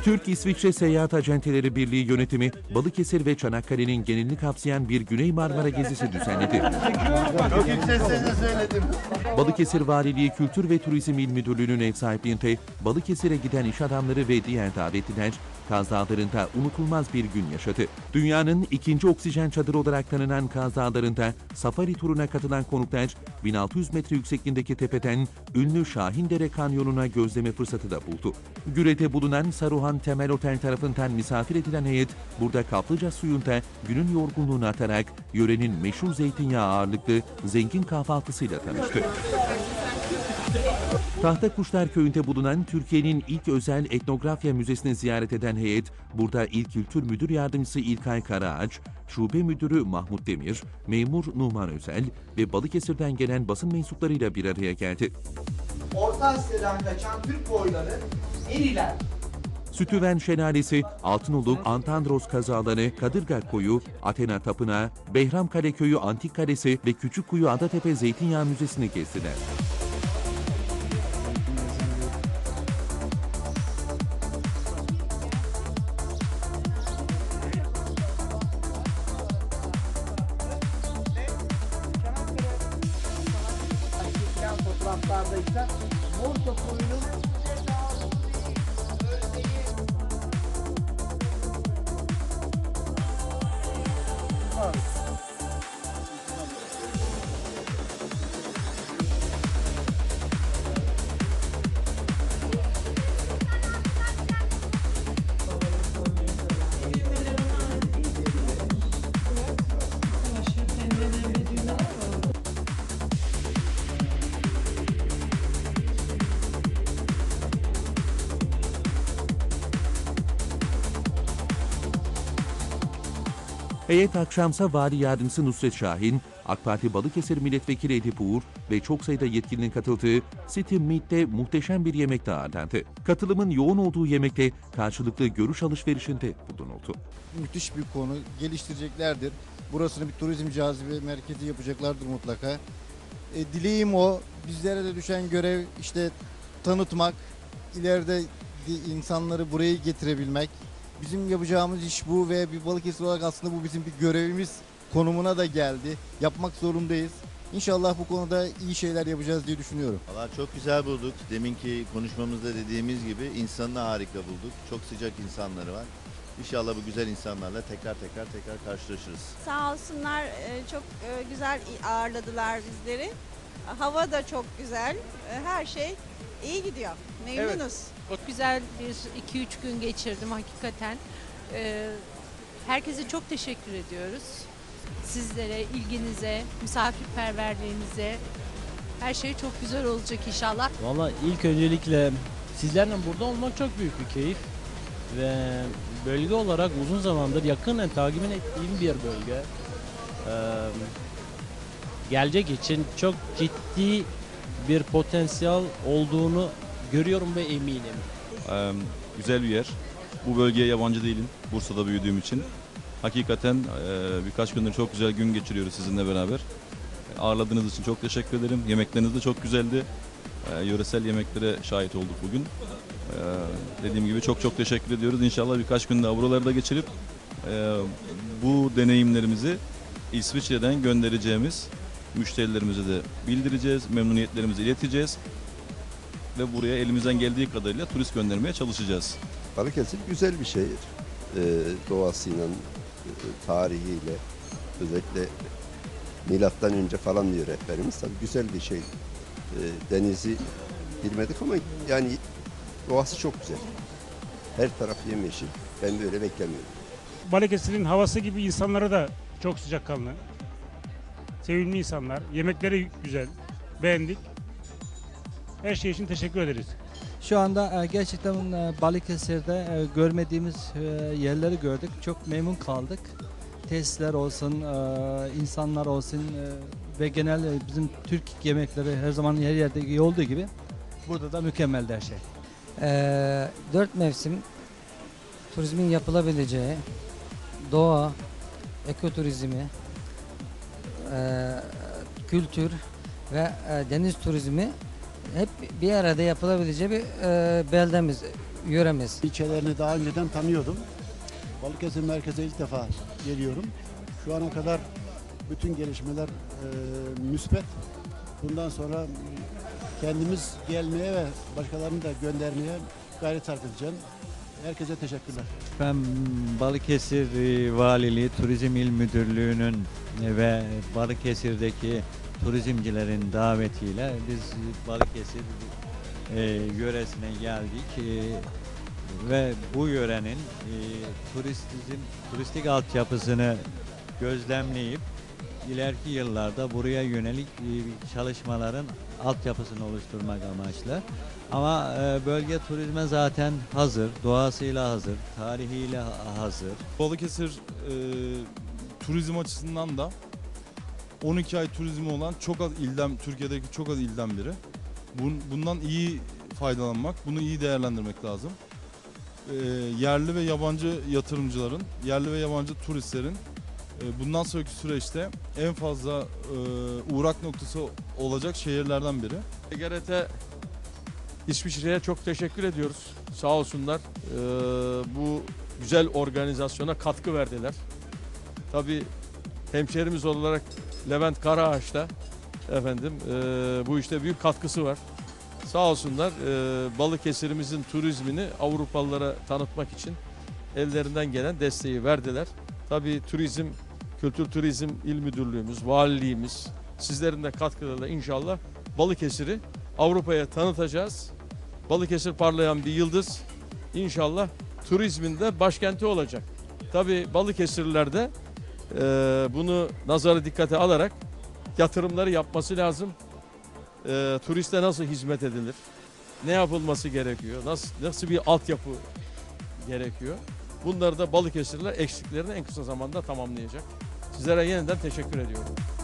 Türk-İsviçre Seyahat Acenteleri Birliği yönetimi, Balıkesir ve Çanakkale'nin genelini kapsayan bir Güney Marmara gezisi düzenledi. Çok yüksek sesle söyledim. Balıkesir Valiliği Kültür ve Turizm İl Müdürlüğü'nün ev sahipliğinde Balıkesir'e giden iş adamları ve diğer davetliler Kaz Dağları'nda unutulmaz bir gün yaşadı. Dünyanın ikinci oksijen çadırı olarak tanınan Kaz Dağları'nda safari turuna katılan konuklar 1600 metre yüksekliğindeki tepeden ünlü Şahindere Kanyonu'na gözleme fırsatı da buldu. Güre'de bulunan Saruhan Temel Otel tarafından misafir edilen heyet burada kaplıca suyunda günün yorgunluğunu atarak yörenin meşhur zeytinyağı ağırlıklı zengin kahvaltısıyla tanıştı. Tahtakuşlar Köyü'nde bulunan Türkiye'nin ilk özel etnografya müzesini ziyaret eden heyet, burada İl Kültür Müdür Yardımcısı İlkay Karaağaç, Şube Müdürü Mahmut Demir, Memur Numan Özel ve Balıkesir'den gelen basın mensuplarıyla bir araya geldi. Orta Asya'dan kaçan Türk boyları Eriler. Sütüven Şelalesi, Altınoluk, Antandros Kazalanı, Kadırga Koyu, Athena Tapınağı, Behramkale Köyü Antik Kalesi ve Küçükkuyu Adatepe Zeytinyağı Müzesi'ni gezdiler. Fotoğraflarda ise Morsa koyunun Heyet akşamsa Vali Yardımcısı Nusret Şahin, AK Parti Balıkesir Milletvekili Edip Uğur ve çok sayıda yetkilinin katıldığı City Meat'te muhteşem bir yemekte ağırlandı. Katılımın yoğun olduğu yemekte karşılıklı görüş alışverişinde bulunuldu. Müthiş bir konu, geliştireceklerdir. Burasını bir turizm cazibe merkezi yapacaklardır mutlaka. Dileğim o, bizlere de düşen görev işte tanıtmak, ileride insanları buraya getirebilmek. Bizim yapacağımız iş bu ve bir Balıkesir olarak aslında bu bizim bir görevimiz konumuna da geldi. Yapmak zorundayız. İnşallah bu konuda iyi şeyler yapacağız diye düşünüyorum. Valla çok güzel bulduk. Deminki konuşmamızda dediğimiz gibi insanını harika bulduk. Çok sıcak insanları var. İnşallah bu güzel insanlarla tekrar karşılaşırız. Sağ olsunlar, çok güzel ağırladılar bizleri. Hava da çok güzel. Her şey iyi gidiyor. Memnunuz. Evet. Çok güzel bir 2-3 gün geçirdim hakikaten. Herkese çok teşekkür ediyoruz. Sizlere, ilginize, misafirperverliğinize, her şey çok güzel olacak inşallah. Valla ilk öncelikle sizlerle burada olmak çok büyük bir keyif. Ve bölge olarak uzun zamandır yakından takip ettiğim bir bölge. Gelecek için çok ciddi bir potansiyel olduğunu görüyorum ve eminim. Güzel bir yer. Bu bölgeye yabancı değilim. Bursa'da büyüdüğüm için. Hakikaten birkaç gündür çok güzel gün geçiriyoruz sizinle beraber. Ağırladığınız için çok teşekkür ederim. Yemekleriniz de çok güzeldi. Yöresel yemeklere şahit olduk bugün. Dediğim gibi çok teşekkür ediyoruz. İnşallah birkaç gün daha buralarda geçirip bu deneyimlerimizi İsviçre'den göndereceğimiz müşterilerimize de bildireceğiz. Memnuniyetlerimizi ileteceğiz. Ve buraya elimizden geldiği kadarıyla turist göndermeye çalışacağız. Balıkesir güzel bir şehir. Doğasıyla, tarihiyle, özellikle milattan önce falan diyor rehberimiz. Tabii güzel bir şey. Denizi bilmedik ama yani doğası çok güzel. Her taraf yemyeşil. Ben böyle beklemiyorum. Balıkesir'in havası gibi insanları da çok sıcakkanlı. Sevimli insanlar. Yemekleri güzel. Beğendik. Her şey için teşekkür ederiz. Şu anda gerçekten Balıkesir'de görmediğimiz yerleri gördük. Çok memnun kaldık. Tesisler olsun, insanlar olsun ve genel bizim Türk yemekleri her zaman her yerde iyi olduğu gibi burada da mükemmel her şey. 4 mevsim turizmin yapılabileceği doğa, ekoturizmi, kültür ve deniz turizmi hep bir arada yapılabileceği bir beldemiz. yöremiz. İlçelerini daha önceden tanıyordum. Balıkesir merkeze ilk defa geliyorum. Şu ana kadar bütün gelişmeler müspet. Bundan sonra kendimiz gelmeye ve başkalarını da göndermeye gayret sarf edeceğim. Herkese teşekkürler. Ben Balıkesir Valiliği Turizm İl Müdürlüğü'nün ve Balıkesir'deki turizmcilerin davetiyle biz Balıkesir yöresine geldik ve bu yörenin turistik altyapısını gözlemleyip ileriki yıllarda buraya yönelik çalışmaların altyapısını oluşturmak amaçlı. Ama bölge turizme zaten hazır, doğasıyla hazır, tarihiyle hazır. Balıkesir turizm açısından da 12 ay turizmi olan çok az ilden, Türkiye'deki çok az ilden biri. Bundan iyi faydalanmak, bunu iyi değerlendirmek lazım. Yerli ve yabancı yatırımcıların, yerli ve yabancı turistlerin bundan sonraki süreçte en fazla uğrak noktası olacak şehirlerden biri. GRT İsviçre'ye çok teşekkür ediyoruz. Sağ olsunlar bu güzel organizasyona katkı verdiler. Tabii hemşerimiz olarak Levent Karaağaç da bu işte büyük katkısı var. Sağ olsunlar Balıkesir'imizin turizmini Avrupalılara tanıtmak için ellerinden gelen desteği verdiler. Tabii Kültür Turizm İl Müdürlüğümüz, Valiliğimiz, sizlerin de katkılarıyla inşallah Balıkesir'i Avrupa'ya tanıtacağız. Balıkesir parlayan bir yıldız. İnşallah turizmin de başkenti olacak. Tabii Balıkesirliler de bunu nazara dikkate alarak yatırımları yapması lazım. Turiste nasıl hizmet edilir? Ne yapılması gerekiyor? Nasıl bir altyapı gerekiyor? Bunları da Balıkesirliler eksiklerini en kısa zamanda tamamlayacak. Sizlere yeniden teşekkür ediyorum.